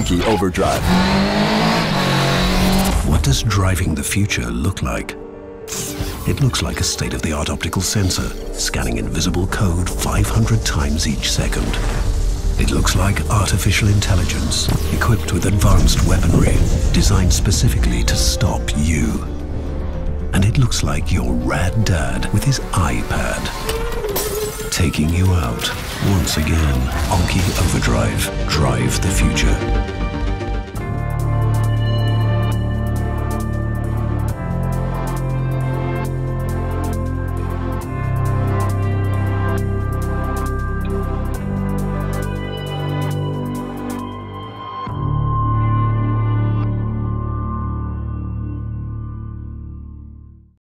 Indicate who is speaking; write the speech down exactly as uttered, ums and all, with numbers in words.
Speaker 1: Onky Overdrive.
Speaker 2: What does driving the future look like? It looks like a state-of-the-art optical sensor, scanning invisible code five hundred times each second. It looks like artificial intelligence, equipped with advanced weaponry, designed specifically to stop you. And it looks like your rad dad with his iPad, taking you out once again. Onky Overdrive. Drive the future.